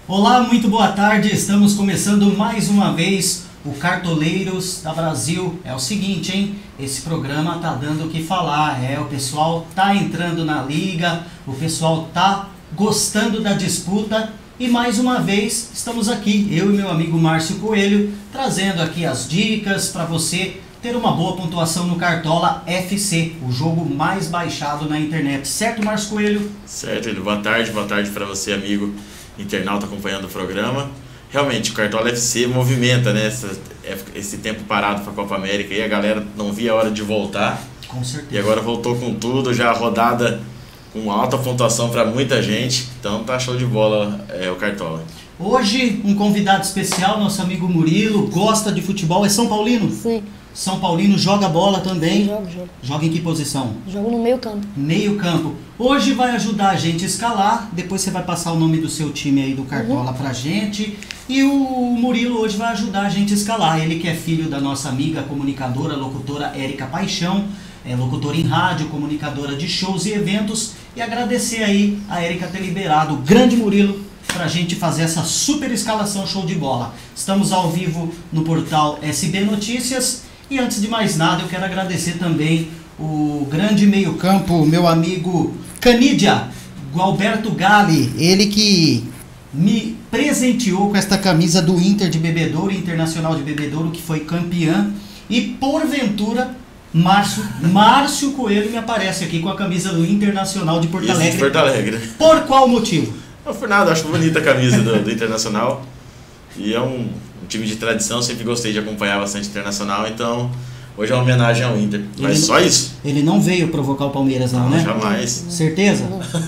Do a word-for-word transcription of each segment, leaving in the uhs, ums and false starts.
Olá, muito boa tarde. Estamos começando mais uma vez o Cartoleiros da Brasil. É o seguinte, hein? Esse programa tá dando o que falar. É, o pessoal tá entrando na liga, o pessoal tá gostando da disputa. E mais uma vez estamos aqui, eu e meu amigo Márcio Coelho, trazendo aqui as dicas para você ter uma boa pontuação no Cartola F C, o jogo mais baixado na internet. Certo, Márcio Coelho? Certo, boa tarde, boa tarde para você, amigo internauta acompanhando o programa. Realmente, o Cartola F C movimenta, né, essa, esse tempo parado para a Copa América e a galera não via a hora de voltar. Com certeza. E agora voltou com tudo, já a rodada com alta pontuação para muita gente, então tá show de bola é, o Cartola. Hoje, um convidado especial, nosso amigo Murilo, gosta de futebol, é São Paulino? Sim. São Paulino, joga bola também? Sim, jogo, jogo. Joga em que posição? Jogo no meio campo. Meio campo. Hoje vai ajudar a gente a escalar, depois você vai passar o nome do seu time aí do Cartola uhum. pra gente. E o Murilo hoje vai ajudar a gente a escalar, ele que é filho da nossa amiga comunicadora, locutora Érica Paixão, é locutora em rádio, comunicadora de shows e eventos, e agradecer aí a Érica ter liberado o grande Murilo para a gente fazer essa super escalação show de bola. Estamos ao vivo no portal S B Notícias. E antes de mais nada, eu quero agradecer também o grande meio-campo, meu amigo Canidia, Gualberto Galli, ele que me presenteou com esta camisa do Inter de Bebedouro, Internacional de Bebedouro, que foi campeã. E porventura, Márcio, Márcio Coelho me aparece aqui com a camisa do Internacional de Porto Isso, Alegre. de Porto Alegre. Por qual motivo? Não foi nada, acho bonita a camisa do, do Internacional. E é um, um time de tradição, sempre gostei de acompanhar bastante Internacional, então hoje é uma homenagem ao Inter. Mas ele só isso. Ele não veio provocar o Palmeiras não, não né? Jamais. Certeza?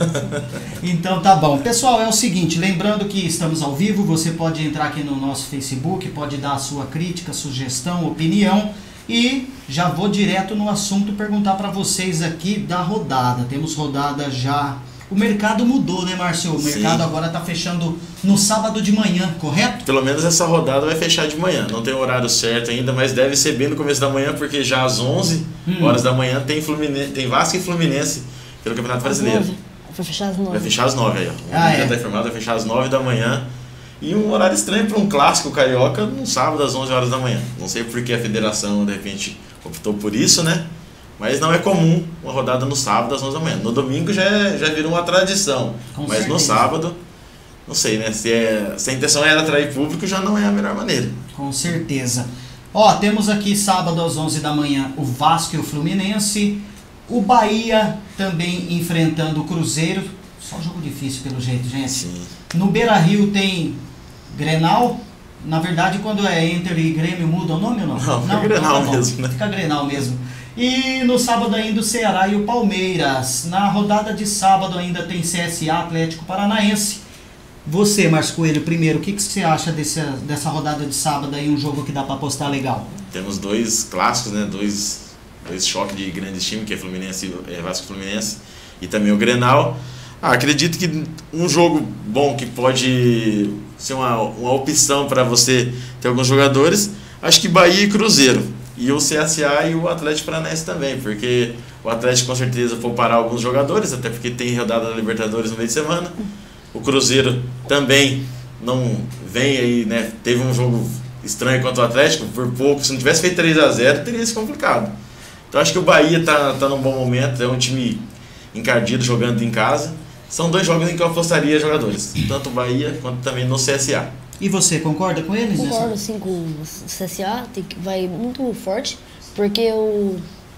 Então tá bom. Pessoal, é o seguinte, lembrando que estamos ao vivo, você pode entrar aqui no nosso Facebook, pode dar a sua crítica, sugestão, opinião. E já vou direto no assunto perguntar para vocês aqui da rodada. Temos rodada já... O mercado mudou, né, Márcio? O mercado Sim. agora está fechando no sábado de manhã, correto? Pelo menos essa rodada vai fechar de manhã. Não tem o horário certo ainda, mas deve ser bem no começo da manhã, porque já às onze hum. horas da manhã tem, Fluminense, tem Vasco e Fluminense pelo Campeonato Brasileiro. Vai fechar às nove. Vai fechar às nove aí, ó. Ah, já é. tá informado, vai fechar às nove da manhã. E um horário estranho para um clássico carioca no sábado às onze horas da manhã. Não sei por que a federação, de repente, optou por isso, né? Mas não é comum uma rodada no sábado às onze da manhã. No domingo já, é, já virou uma tradição. Com mas certeza. No sábado, não sei, né? Se, é, se a intenção era atrair público, já não é a melhor maneira. Com certeza. Ó, temos aqui sábado às onze da manhã o Vasco e o Fluminense. O Bahia também enfrentando o Cruzeiro. Só um jogo difícil pelo jeito, gente. Sim. No Beira-Rio tem Grenal. Na verdade, quando é Inter e Grêmio, muda o nome ou não? Não, não, fica Grenal não, mesmo, né? Fica Grenal mesmo. E no sábado ainda o Ceará e o Palmeiras. Na rodada de sábado ainda tem C S A, Atlético Paranaense. Você, Márcio Coelho, primeiro, o que, que você acha desse, dessa rodada de sábado aí, um jogo que dá para apostar legal? Temos dois clássicos, né? Dois, dois choques de grandes times, que é Fluminense, é Vasco e Fluminense. E também o Grenal. Ah, acredito que um jogo bom que pode ser uma, uma opção para você ter alguns jogadores, acho que Bahia e Cruzeiro. E o C S A e o Atlético Paranaense também, porque o Atlético com certeza poupará alguns jogadores, até porque tem rodada da Libertadores no meio de semana. O Cruzeiro também não vem aí, né? Teve um jogo estranho contra o Atlético, por pouco, se não tivesse feito três a zero, teria sido complicado. Então acho que o Bahia tá, tá num bom momento, é um time encardido jogando em casa. São dois jogos em que eu apostaria jogadores, tanto o Bahia quanto também no C S A. E você, concorda com eles? Concordo, sim, com o C S A, tem que, vai muito forte, porque o,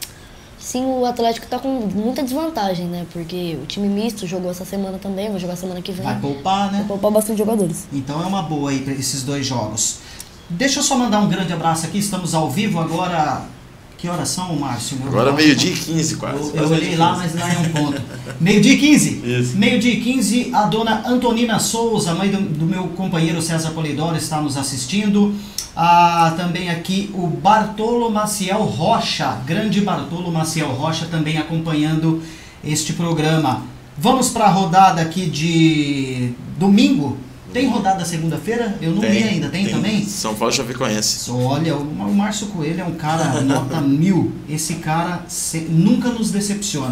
sim, o Atlético tá com muita desvantagem, né? Porque o time misto jogou essa semana também, vai jogar semana que vem. Vai poupar, né? Vai poupar bastante jogadores. Então é uma boa aí para esses dois jogos. Deixa eu só mandar um grande abraço aqui, estamos ao vivo agora. Que horas são, Márcio? Meu Agora meio-dia e quinze quase. Eu, quase eu olhei lá, mas lá é um ponto. Meio-dia e quinze? Isso. Meio-dia e quinze, a dona Antonina Souza, mãe do, do meu companheiro César Polidoro, está nos assistindo. Ah, também aqui o Bartolo Maciel Rocha, grande Bartolo Maciel Rocha, também acompanhando este programa. Vamos para a rodada aqui de domingo. Tem rodada segunda-feira? Eu não tem, vi ainda. Tem, tem também? São Paulo e Chapecoense. Olha, o Márcio Coelho é um cara nota mil. Esse cara se, nunca nos decepciona.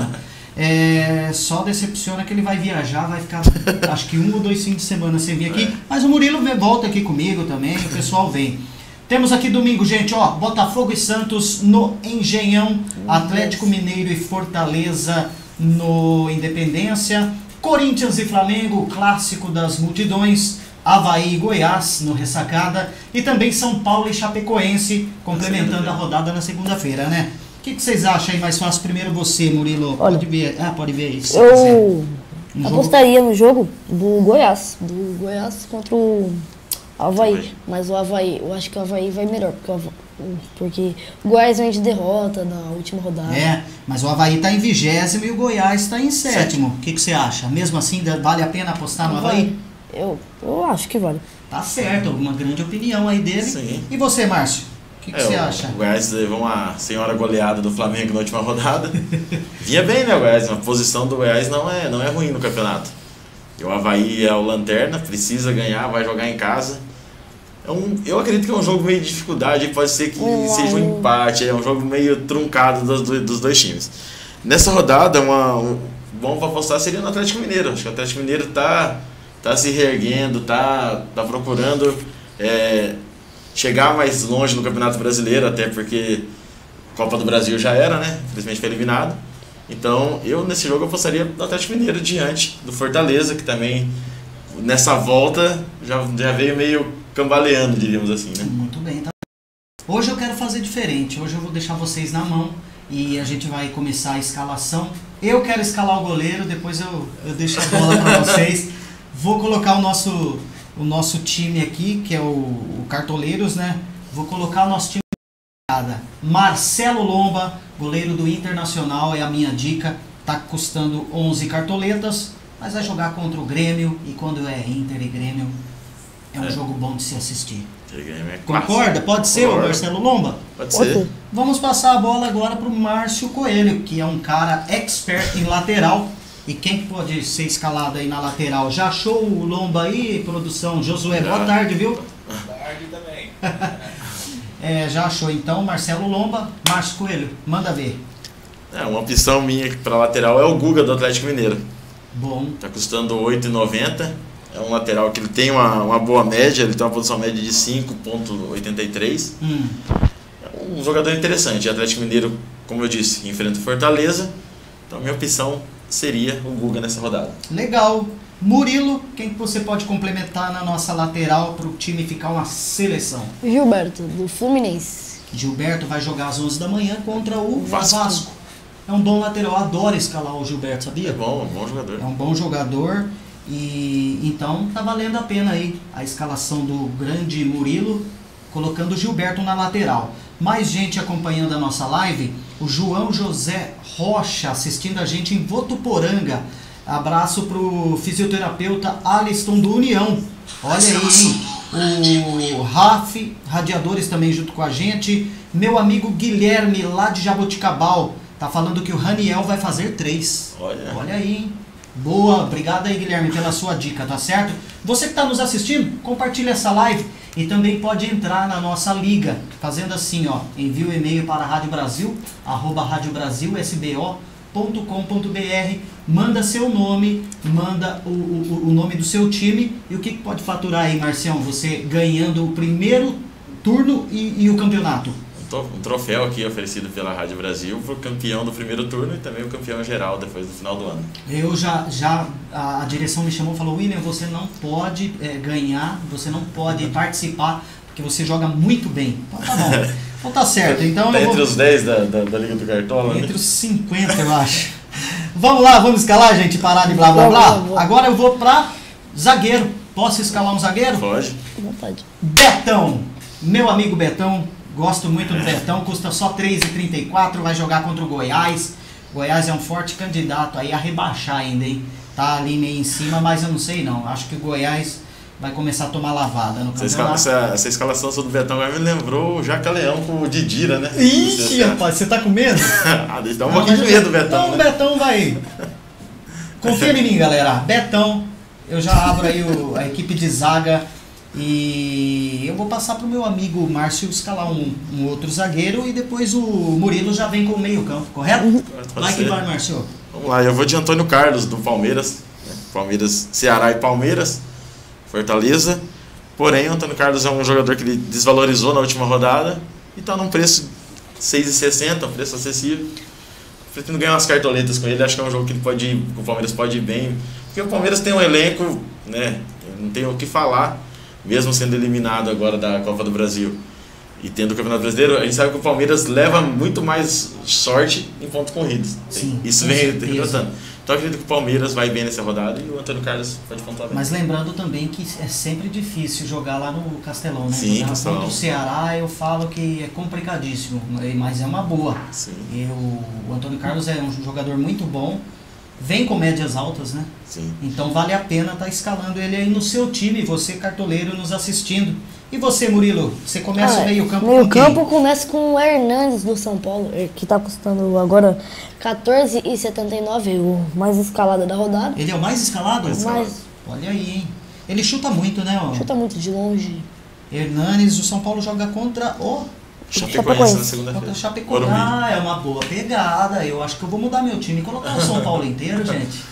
É, só decepciona que ele vai viajar, vai ficar acho que um ou dois fins de semana sem vir aqui. É. Mas o Murilo vem- volta aqui comigo também, o pessoal vem. Temos aqui domingo, gente, ó, Botafogo e Santos no Engenhão, Atlético Mineiro e Fortaleza no Independência, Corinthians e Flamengo, clássico das multidões, Avaí e Goiás no Ressacada e também São Paulo e Chapecoense, complementando a rodada na segunda-feira, né? O que, que vocês acham aí mais fácil? Primeiro você, Murilo, Olha, pode ver, ah, pode ver isso. se quiser. Eu Um jogo- apostaria no jogo do Goiás. Do Goiás contra o Avaí. Avaí. Mas o Avaí, eu acho que o Avaí vai melhor. Porque o, Ava- porque o Goiás vem de derrota na última rodada. É, mas o Avaí está em vigésimo e o Goiás está em sétimo. O que, que você acha? Mesmo assim, dá- vale a pena apostar no Avaí? Eu, eu acho que vale. Tá certo, uma grande opinião aí dele. Sim. E você, Márcio? O que, que É, você o- acha? O Goiás levou uma senhora goleada do Flamengo na última rodada. Vinha bem, né, o Goiás? A posição do Goiás não é, não é ruim no campeonato. E o Avaí é o lanterna, precisa ganhar, vai jogar em casa. É um, eu acredito que é um jogo meio de dificuldade, pode ser que Um a seja um um. empate, é um jogo meio truncado dos, dois- dos dois times. Nessa rodada, uma, um bom para apostar seria no Atlético Mineiro. Acho que o Atlético Mineiro tá, tá se reerguendo, tá, tá procurando é, chegar mais longe no Campeonato Brasileiro, até porque Copa do Brasil já era, né? Infelizmente foi eliminado. Então, eu nesse jogo apostaria no Atlético Mineiro diante do Fortaleza, que também nessa volta já, já veio meio cambaleando, diríamos assim, né? Muito bem, tá. Hoje eu quero fazer diferente. Hoje eu vou deixar vocês na mão e a gente vai começar a escalação. Eu quero escalar o goleiro, depois eu, eu deixo a bola para vocês. Vou colocar o nosso, o nosso time aqui, que é o, o Cartoleiros, né? Vou colocar o nosso time. Marcelo Lomba, goleiro do Internacional, é a minha dica. Tá custando onze cartoletas, mas vai jogar contra o Grêmio. E quando é Inter e Grêmio, é um É. jogo bom de se assistir. O Grêmio é clássico. Concorda? Pode ser, o Concordo. Marcelo Lomba? Pode Pode ser. ser. Vamos passar a bola agora para o Márcio Coelho, que é um cara expert em lateral. E quem pode ser escalado aí na lateral? Já achou o Lomba aí, produção? Josué, boa Já. tarde, viu? Tarde também. É, já achou então, Marcelo Lomba. Márcio Coelho, manda ver. É, uma opção minha para lateral é o Guga do Atlético Mineiro. Bom, Tá custando oito e noventa. É um lateral que ele tem uma, uma boa média, ele tem uma posição média de cinco vírgula oitenta e três. hum, É um jogador interessante. O Atlético Mineiro, como eu disse, enfrenta o Fortaleza. Então a minha opção seria o Guga nessa rodada. legal. Murilo, quem que você pode complementar na nossa lateral para o time ficar uma seleção? Gilberto, do Fluminense. Gilberto vai jogar às onze da manhã contra o Vasco. Vasco. É um bom lateral, eu adoro escalar o Gilberto, sabia? É bom, é um bom jogador. É um bom jogador e então tá valendo a pena aí a escalação do grande Murilo, colocando o Gilberto na lateral. Mais gente acompanhando a nossa live, o João José Rocha assistindo a gente em Votuporanga. Abraço pro fisioterapeuta Aliston do União. Olha aí, hein? O Raf, Radiadores também junto com a gente. Meu amigo Guilherme lá de Jaboticabal tá falando que o Raniel vai fazer três. Olha. Olha aí, hein? Boa, obrigado aí, Guilherme, pela sua dica, tá certo? Você que está nos assistindo, compartilha essa live e também pode entrar na nossa liga, fazendo assim, ó, envia o e-mail para Rádio Brasil, arroba rádio brasil s b o ponto com ponto b r, manda seu nome, manda o, o, o nome do seu time e o que, que pode faturar aí, Marcião, você ganhando o primeiro turno e, e o campeonato? Um to- Um troféu aqui oferecido pela Rádio Brasil para o campeão do primeiro turno e também o campeão geral depois do final do ano. Eu já, já a, a direção me chamou e falou, William, você não pode é, ganhar, você não pode participar, porque você joga muito bem. Então tá bom, então tá certo. Então Tá eu entre vou, os dez da, da, da Liga do Cartola, né? entre os cinquenta, eu acho. Vamos lá, vamos escalar, gente, parar de blá blá blá. Vamos, vamos. Agora eu vou pra zagueiro. Posso escalar um zagueiro? Pode. À vontade. Betão, meu amigo Betão, gosto muito do Betão, custa só três e trinta e quatro, vai jogar contra o Goiás. Goiás é um forte candidato aí a rebaixar ainda, hein? Tá ali meio em cima, mas eu não sei não. Acho que o Goiás vai começar a tomar lavada no Essa, escala- campeonato. essa, essa escalação sobre o Betão agora me lembrou o Jacaleão com o Didira, né? Ixi, rapaz, você tá com medo? Ah, deixa eu dar um pouquinho de medo do Betão, Então o né? Betão vai. Confia em mim, galera. Betão, eu já abro aí o- a equipe de zaga e eu vou passar pro meu amigo Márcio escalar um, um outro zagueiro e depois o Murilo já vem com o meio campo, correto? Pode Vai que ser. vai, Márcio. Vamos lá, eu vou de Antônio Carlos, do Palmeiras. Né? Palmeiras, Ceará e Palmeiras. Fortaleza. Porém, o Antônio Carlos é um jogador que ele desvalorizou na última rodada e está num preço seis reais e sessenta centavos, um preço acessível. Pretendo ganhar umas cartoletas com ele, acho que é um jogo que ele pode ir, o Palmeiras pode ir bem. Porque o Palmeiras tem um elenco, né? Não tem o que falar, mesmo sendo eliminado agora da Copa do Brasil. E tendo o Campeonato Brasileiro, a gente sabe que o Palmeiras leva muito mais sorte em pontos corridos. Sim, isso vem derrotando. Então eu acredito que o Palmeiras vai bem nessa rodada e o Antônio Carlos pode pontuar bem. Mas lembrando também que é sempre difícil jogar lá no Castelão, né? Sim, jogar Castelão. contra o Ceará eu falo que é complicadíssimo, mas é uma boa. Sim. E o, o Antônio Carlos é um jogador muito bom, vem com médias altas, né? Sim. Então vale a pena estar escalando ele aí no seu time, você cartoleiro nos assistindo. E você, Murilo, você começa Ah, o meio campo meio com quem? campo começa com o Hernandes do São Paulo, que tá custando agora quatorze reais e setenta e nove centavos, o mais escalado da rodada. Ele é o mais escalado? Mais Mas Olha aí, hein? Ele chuta muito, né? Ó. chuta muito de longe. Hernanes, o São Paulo joga contra o... Chapecoense na Chapecoense. segunda-feira. Contra o Chapecoense. Ah, é uma boa pegada. Eu acho que eu vou mudar meu time e colocar o São Paulo inteiro, gente.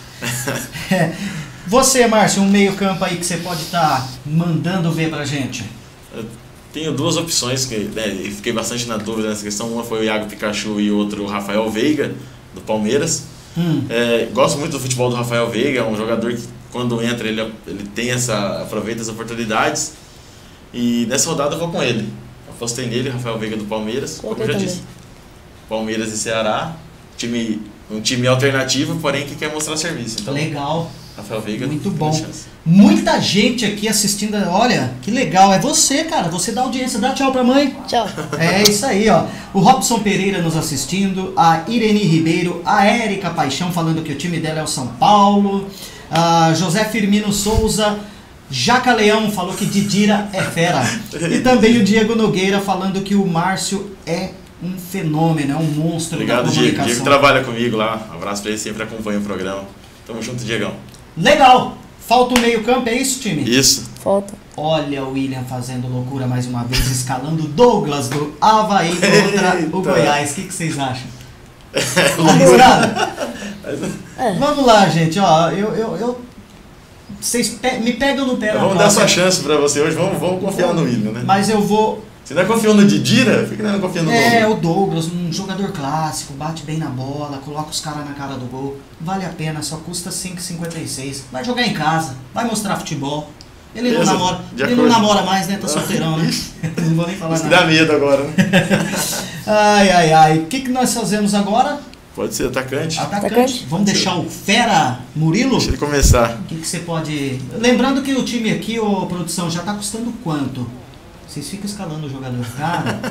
É. Você, Márcio, um meio campo aí que você pode estar mandando ver pra gente. Eu tenho duas opções que né, eu fiquei bastante na dúvida nessa questão. Uma foi o Iago Pikachu e o outro o Rafael Veiga, do Palmeiras. Hum. É, gosto muito do futebol do Rafael Veiga, é um jogador que quando entra ele, ele tem essa, aproveita as oportunidades. E nessa rodada eu vou com ele. Apostei nele, Rafael Veiga do Palmeiras, Coloquei como eu já também. disse. Palmeiras e Ceará, time, um time alternativo, porém que quer mostrar serviço. Então, Legal. Rafael Veiga, Muito grande bom. chance. Muita gente aqui assistindo. Olha, que legal. É você, cara. Você dá audiência. Dá tchau pra mãe. Tchau. É isso aí, ó. O Robson Pereira nos assistindo, a Irene Ribeiro, a Érica Paixão falando que o time dela é o São Paulo, a José Firmino Souza, Jaca Leão falou que Didira é fera. E também o Diego Nogueira falando que o Márcio é um fenômeno, é um monstro Obrigado, da Diego. comunicação. Diego trabalha comigo lá. Um abraço pra ele, sempre acompanha o programa. Tamo junto, Diegão. Legal. Falta o meio campo, é isso, time? Isso. Falta. Olha o William fazendo loucura mais uma vez, escalando Douglas do Avaí contra o Eita. Goiás. O que, que vocês acham? Arriscado? É. Vamos lá, gente. Ó, eu, eu, eu... Vocês pe- me pegam no pé. Então na vamos dar próxima. sua chance pra você hoje. Vamos, vamos confiar no William, né? Mas eu vou... Você não é confiou no Didira? Por que não é confiando no É, Douglas? o Douglas, um jogador clássico, bate bem na bola, coloca os caras na cara do gol. Vale a pena, só custa cinco reais e cinquenta e seis centavos. Vai jogar em casa, vai mostrar futebol. Ele não Beleza, namora, de ele não acordo. namora mais, né? Tá solteirão, né? Não vou nem falar Isso que nada. dá medo agora, né? Ai, ai, ai. O que, que nós fazemos agora? Pode ser atacante. Atacante. Atacante. Vamos deixar o Fera Murilo? Deixa ele começar. O que, que você pode... Lembrando que o time aqui, ô produção, já tá custando quanto? Vocês ficam escalando o jogador caro.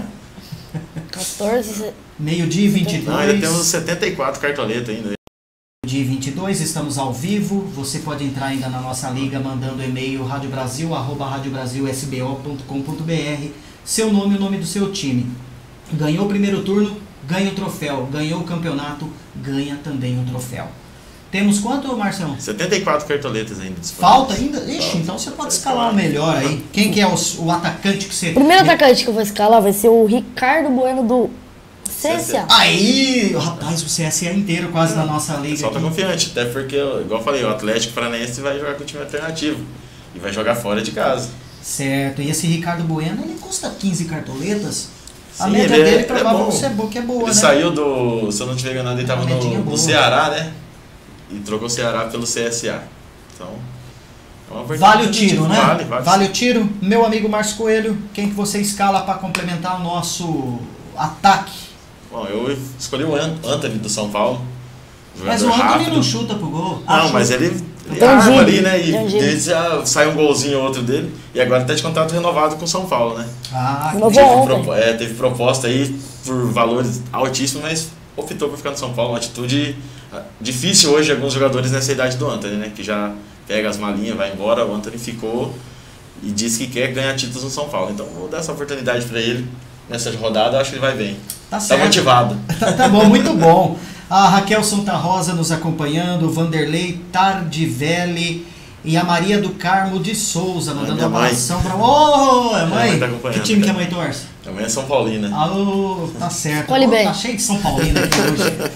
quatorze. Meio-dia e vinte e Não, ainda dois. temos setenta e quatro cartoletas ainda. Dia vinte e dois, estamos ao vivo. Você pode entrar ainda na nossa liga mandando e-mail radiobrasil arroba radiobrasilsbo ponto com ponto br. Seu nome e o nome do seu time. Ganhou o primeiro turno, ganha o troféu. Ganhou o campeonato, ganha também o troféu. Temos quanto, Marcelo? setenta e quatro cartoletas ainda disponíveis. Falta ainda? Ixi, Falta. então você pode escalar o melhor aí. Quem que é o, o atacante que você... O primeiro atacante que eu vou escalar vai ser o Ricardo Bueno do C S A. Aí, rapaz, o C S A inteiro quase na nossa O liga. pessoal tá aqui. confiante, até porque, igual eu falei, o Atlético Paranaense vai jogar com o time alternativo. E vai jogar fora de casa. Certo, e esse Ricardo Bueno, ele custa quinze cartoletas. A Sim, média ele é- dele é provavelmente bom. é boa, que é boa, Ele né? saiu do, se eu não estiver enganado, ele estava Uma medinha no, boa. no Ceará, né? E trocou o Ceará pelo C S A. Então, é uma Vale o oportunidade. tiro, né? Vale, vale. Vale o tiro. Meu amigo Márcio Coelho, quem que você escala para complementar o nosso ataque? Bom, eu escolhi o An- Anthony do São Paulo. Mas Jogador o Anthony rápido. não chuta pro gol. Não, Ah, mas chuta. ele, ele Entendi. arma ali, né? E Entendi. desde já sai um golzinho ou outro dele. E agora tá de contrato renovado com o São Paulo, né? Ah, Renovou Teve, ontem. propo- é, teve proposta aí por valores altíssimos, mas optou por ficar no São Paulo. Uma atitude ah, difícil hoje, alguns jogadores nessa idade do Anthony, né? Que já pega as malinhas, vai embora. O Anthony ficou e disse que quer ganhar títulos no São Paulo. Então vou dar essa oportunidade pra ele nessa rodada. Eu acho que ele vai bem. tá Tá certo. motivado. Tá, tá bom, muito bom. A Raquel Santa Rosa nos acompanhando, o Vanderlei Tardivelli e a Maria do Carmo de Souza mandando minha um mãe. abração pra... Ô, é Minha mãe! mãe tá acompanhando, Que time que a cara. mãe torce? Amanhã é São Paulina. Alô, tá certo. Escolhe Pô, bem. Tá cheio de São Paulino aqui hoje.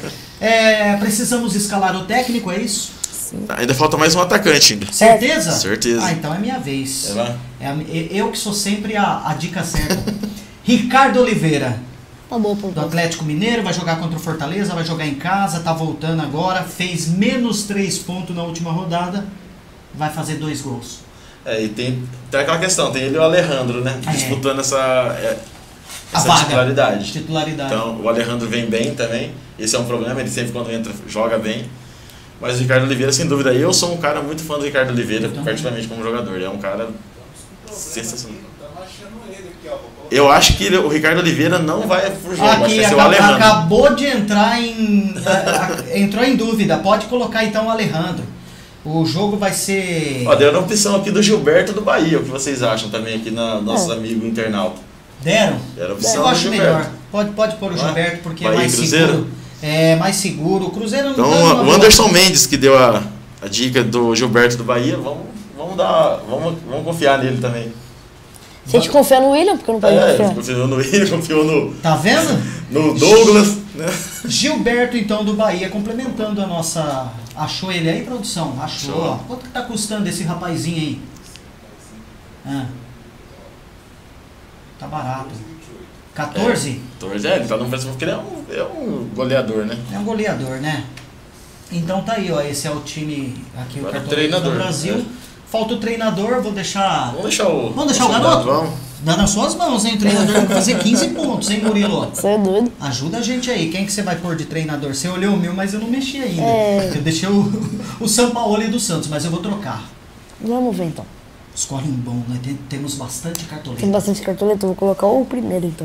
É, precisamos escalar o técnico, é isso? Sim. Ainda falta mais um atacante ainda. Certeza? Certeza. Ah, então é minha vez. É lá? É a- eu que sou sempre a, a dica certa. Ricardo Oliveira, Uma boa do pontuação. Atlético Mineiro, vai jogar contra o Fortaleza, vai jogar em casa, tá voltando agora, fez menos três pontos na última rodada, vai fazer dois gols. É, e tem, tem aquela questão, tem ele e o Alejandro, né? É. Disputando essa, é, A essa vaga. titularidade. Titularidade. Então, o Alejandro vem bem também. Esse é um problema, ele sempre quando entra joga bem. Mas o Ricardo Oliveira, sem dúvida, eu sou um cara muito fã do Ricardo Oliveira, Então. particularmente como jogador. Ele é um cara sensacional. Eu acho que ele- o Ricardo Oliveira não vai pro jogo, acho que Aqui vai ser o acaba- Alejandro. acabou de entrar em. a- a- entrou em dúvida. Pode colocar então o Alejandro. O jogo vai ser. Ó, deu a opção aqui do Gilberto do Bahia, o que vocês acham também aqui na nossos É. amigos internautas? Deram? Era a Eu opção do acho Gilberto. melhor. Pode, pode pôr o Não é? Gilberto porque Bahia é mais e Cruzeiro? seguro. É mais seguro. O Cruzeiro não Então, tá numa o boa- Anderson Mendes, que deu a, a dica do Gilberto do Bahia, vamos, vamos, dar, vamos, vamos confiar nele também. Se a gente confiar no William, porque eu não pode É, confiar. confiou no William, confiou no, Tá vendo? no Douglas, né? Gilberto, então, do Bahia, complementando a nossa. Achou ele aí, produção? Achou. Achou. Ó. Quanto que tá custando esse rapazinho aí? Ah. Tá barato. quatorze? Torres, é, ele tá no preço porque ele é um, é um goleador, né? É um goleador, né? Então tá aí, ó. Esse é o time aqui, o Agora o Cartoleiros do treinador, Brasil. né? Falta o treinador, vou deixar. Vamos deixar o. Vamos deixar o garoto? Vamos. Dá nas suas mãos, hein? O treinador vai fazer quinze pontos, hein, Murilo? Você é doido. Ajuda a gente aí. Quem que você vai pôr de treinador? Você olhou o meu, mas eu não mexi ainda. É. Eu deixei o, o São Paulo e do Santos, mas eu vou trocar. Vamos ver então. Escolhe um bom, né? Tem- temos bastante Tem cartoleta. bastante cartoleta, eu vou colocar o primeiro então.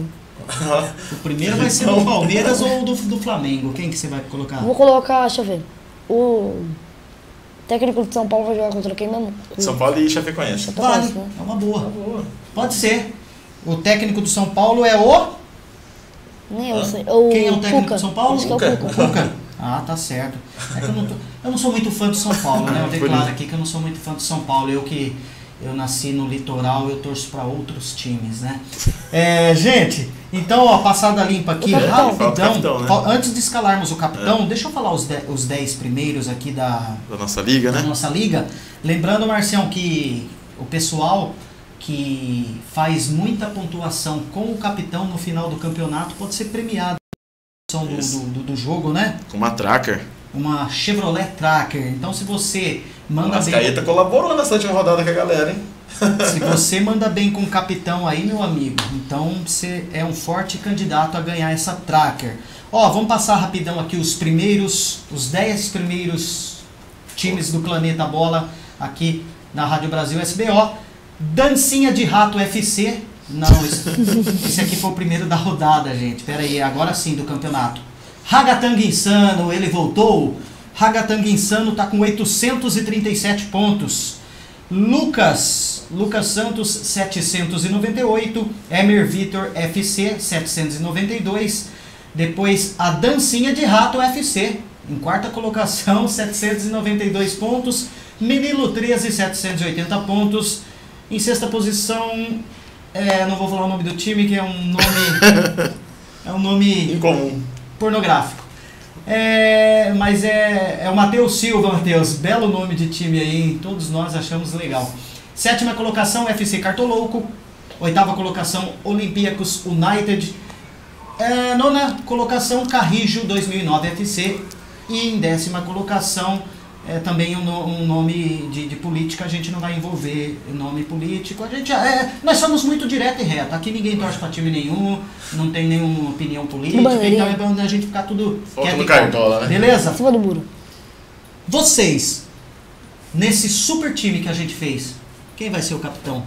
O primeiro vai ser do Palmeiras ou do, do Flamengo? Quem que você vai colocar? Vou colocar, deixa eu ver. O técnico de São Paulo vai jogar contra quem mesmo? São Paulo e Chapecoense. Vale, é uma boa. Pode ser. O técnico do São Paulo é o... Nem eu sei. O Quem é o técnico Cuca. do São Paulo? Acho que é o Cuca. Cuca. Cuca. Ah, tá certo. É que eu, não tô- eu não sou muito fã do São Paulo, né? Eu Por declaro isso. aqui que eu não sou muito fã do São Paulo. Eu que eu nasci no litoral, eu torço para outros times, né? É, gente, então, ó, passada limpa aqui, O capitão. rapidão. Fala o capitão, né? Ó, antes de escalarmos o capitão, deixa eu falar os, de- os dez primeiros aqui da, Da nossa liga, da né? nossa liga. Lembrando, Marcião, que o pessoal que faz muita pontuação com o capitão no final do campeonato pode ser premiado do, Isso. do, do, do jogo, né? Com uma tracker. Uma Chevrolet Tracker. Então, se você manda Mas bem, Caeta colaborou nessa última rodada com a galera, hein? se você manda bem com o capitão aí, meu amigo, então você é um forte candidato a ganhar essa Tracker. Ó, vamos passar rapidão aqui os primeiros, os dez primeiros times do Planeta Bola aqui na Rádio Brasil S B O. Dancinha de Rato F C. Não, esse, esse aqui foi o primeiro da rodada, gente. Pera aí, agora sim do campeonato. Ragatanga Insano, ele voltou. Ragatanga Insano tá com oitocentos e trinta e sete pontos. Lucas, Lucas Santos, setecentos e noventa e oito. Emer Vitor F C, setecentos e noventa e dois. Depois a Dancinha de Rato F C, em quarta colocação, setecentos e noventa e dois pontos. Menino treze, setecentos e oitenta pontos. Em sexta posição, é, não vou falar o nome do time, que é um nome, é um nome Incomum. pornográfico. É, mas é, é o Matheus Silva, Matheus. Belo nome de time aí, hein? Todos nós achamos legal. Sétima colocação, F C Cartolouco. Oitava colocação, Olympiacos United. É, nona colocação, Carrijo dois mil e nove F C. E em décima colocação, é, também um, no- um nome de, de política, a gente não vai envolver nome político. A gente, é, nós somos muito direto e reto. Aqui ninguém torce para time nenhum, não tem nenhuma opinião política. bandeirinha. Então é bom a gente ficar tudo Foca quieto no e calmo. Cartola, né? Beleza? Em cima do muro. Vocês, nesse super time que a gente fez, quem vai ser o capitão?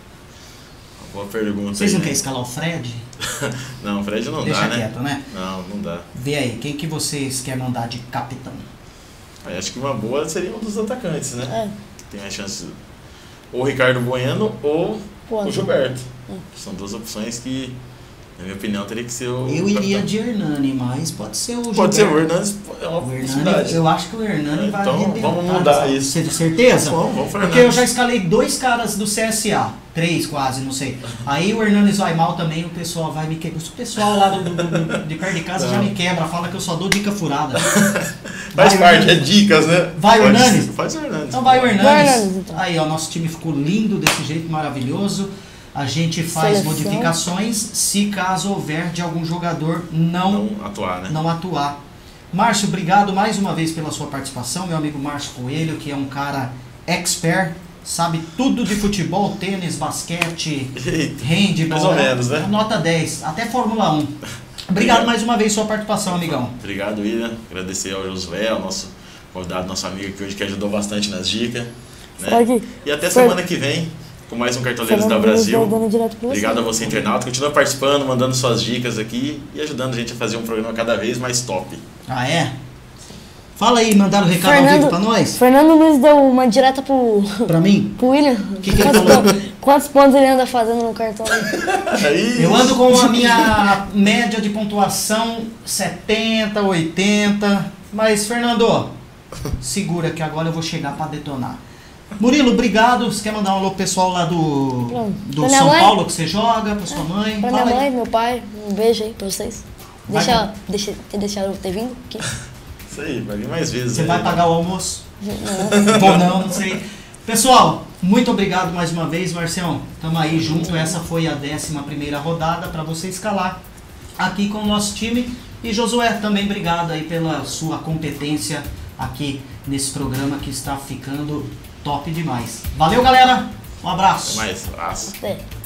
Boa pergunta. Vocês aí, não né? querem escalar o Fred? Não, o Fred não Deixa dá, né? quieto, né? Não, não dá. Vê aí, quem que vocês querem mandar de capitão? Aí acho que uma boa seria um dos atacantes, né? É. Tem a chance ou o Ricardo Bueno ou Bueno. o Gilberto. Hum. São duas opções que Na minha opinião, teria que ser o Eu iria capitão. de Hernani, mas pode ser o Pode ser o Gilberto. Hernandes, é uma O Hernani, possibilidade. eu acho que o Hernani vai Então, arrebentar. vamos mudar isso. Você tem certeza? Vamos, vamos pro Porque eu Hernandes. já escalei dois caras do C S A. Três quase, não sei. Aí o Hernandes vai mal também, o pessoal vai me quebrar. O pessoal lá do, do- do- de perto de casa já me quebra, fala que eu só dou dica furada. Faz Vai, parte, é Hernandes. dicas, né? Vai, Pode Hernandes? ser, Faz o Hernandes. Então vai o Hernandes. Vai, Hernandes, então. Aí, ó, nosso time ficou lindo desse jeito, maravilhoso. A gente faz Seleção. modificações se caso houver de algum jogador não, Não atuar, né? não atuar. Márcio, obrigado mais uma vez pela sua participação. Meu amigo Márcio Coelho, que é um cara expert, sabe tudo de futebol, tênis, basquete, Eita, handball. mais ou menos, né? Nota dez, até Fórmula um. Obrigado mais uma vez pela sua participação, amigão. Obrigado, William. Agradecer ao Josué, ao nosso convidado, nosso amigo que hoje que ajudou bastante nas dicas. Né? Aqui. E até Foi- semana que vem com mais um Cartoleiros da Fernando Brasil. Luiz dando direto pra você. Obrigado a você, internauta. Continua participando, mandando suas dicas aqui e ajudando a gente a fazer um programa cada vez mais top. Ah, é? Fala aí, mandaram o recado ao vivo pra nós? Fernando Luiz deu uma direta pro, Pra mim? pro William. Que que ele quantos, falou? pon- quantos pontos ele anda fazendo no cartão? Aí, Eu ando com a minha média de pontuação setenta, oitenta. Mas, Fernando, segura que agora eu vou chegar pra detonar. Murilo, obrigado. Você quer mandar um alô pro pessoal lá do, Pronto. do Pra minha São mãe? Paulo que você joga, pra sua mãe? Pra Fala minha aí. mãe, meu pai, um beijo aí pra vocês. Vai, Deixa, deixa, ter deixado eu ter vindo aqui. isso aí, vai vir mais vezes. Você aí. vai pagar o almoço? Não. Ou não, não sei. Pessoal, muito obrigado mais uma vez, Marcião. Tamo aí junto. Essa foi a décima primeira rodada para você escalar aqui com o nosso time. E Josué, também obrigado aí pela sua competência aqui nesse programa que está ficando top demais. Valeu, galera. Um abraço. Até mais. Abraço. É.